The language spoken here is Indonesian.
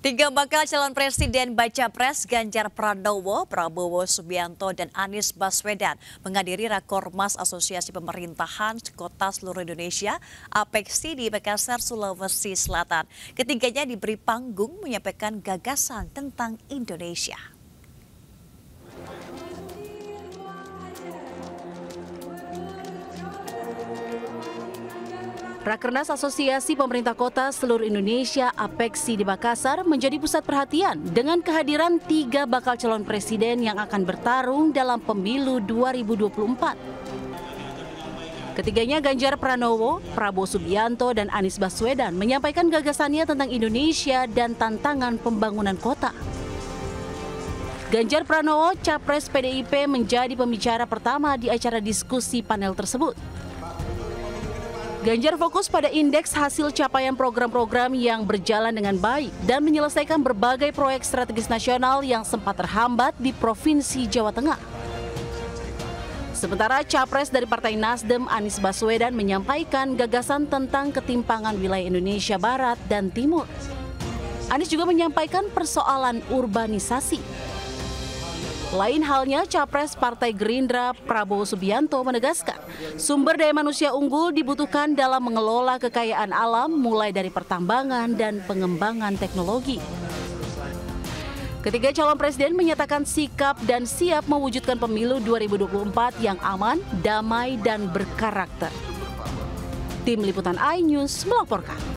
Tiga bakal calon presiden baca pres Ganjar Pranowo, Prabowo Subianto, dan Anies Baswedan menghadiri Rakormas Asosiasi Pemerintahan Kota Seluruh Indonesia (APEKSI) di Makassar, Sulawesi Selatan. Ketiganya diberi panggung menyampaikan gagasan tentang Indonesia. Rakernas Asosiasi Pemerintah Kota Seluruh Indonesia (APEKSI) di Makassar menjadi pusat perhatian dengan kehadiran tiga bakal calon presiden yang akan bertarung dalam pemilu 2024. Ketiganya Ganjar Pranowo, Prabowo Subianto, dan Anies Baswedan menyampaikan gagasannya tentang Indonesia dan tantangan pembangunan kota. Ganjar Pranowo, Capres PDIP, menjadi pembicara pertama di acara diskusi panel tersebut. Ganjar fokus pada indeks hasil capaian program-program yang berjalan dengan baik dan menyelesaikan berbagai proyek strategis nasional yang sempat terhambat di Provinsi Jawa Tengah. Sementara Capres dari Partai Nasdem, Anies Baswedan, menyampaikan gagasan tentang ketimpangan wilayah Indonesia Barat dan Timur. Anies juga menyampaikan persoalan urbanisasi. Lain halnya Capres Partai Gerindra Prabowo Subianto menegaskan sumber daya manusia unggul dibutuhkan dalam mengelola kekayaan alam mulai dari pertambangan dan pengembangan teknologi. Ketiga calon presiden menyatakan sikap dan siap mewujudkan pemilu 2024 yang aman, damai, dan berkarakter. Tim Liputan iNews melaporkan.